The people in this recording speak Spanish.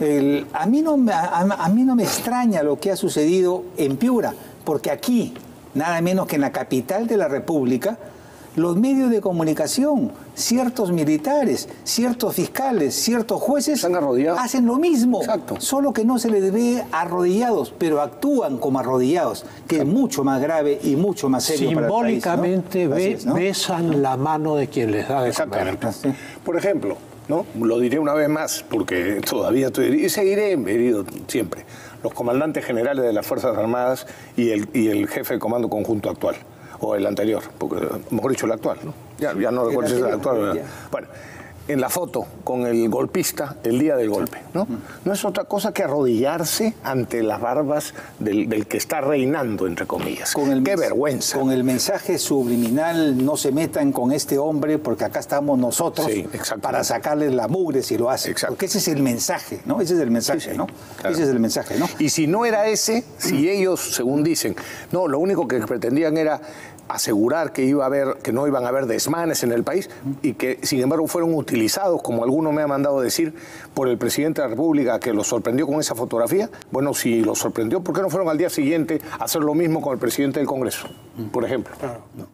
A mí no me extraña lo que ha sucedido en Piura, porque aquí, nada menos que en la capital de la República, los medios de comunicación, ciertos militares, ciertos fiscales, ciertos jueces hacen lo mismo. Exacto. Solo que no se les ve arrodillados, pero actúan como arrodillados, que es mucho más grave y mucho más serio para el país, ¿no? Simbólicamente besan la mano de quien les da de comer. Por ejemplo, ¿no? Lo diré una vez más, porque todavía estoy y seguiré herido siempre. Los comandantes generales de las Fuerzas Armadas y el jefe de comando conjunto actual. O el anterior, porque mejor dicho el actual, ¿no? Ya no recuerdo si es el actual. Bueno, en la foto con el golpista el día del golpe, ¿no? No es otra cosa que arrodillarse ante las barbas del que está reinando, entre comillas. ¡Qué vergüenza! Con el mensaje subliminal, no se metan con este hombre porque acá estamos nosotros para sacarles la mugre si lo hacen. Porque ese es el mensaje, ¿no? Ese es el mensaje, ¿no? Claro. Ese es el mensaje, ¿no? Y si no era ese, si ellos, según dicen, no, lo único que pretendían era asegurar que no iban a haber desmanes en el país y que, sin embargo, fueron utilizados, como alguno me ha mandado decir, por el presidente de la República, que los sorprendió con esa fotografía. Bueno, si los sorprendió, ¿por qué no fueron al día siguiente a hacer lo mismo con el presidente del Congreso, por ejemplo? Claro.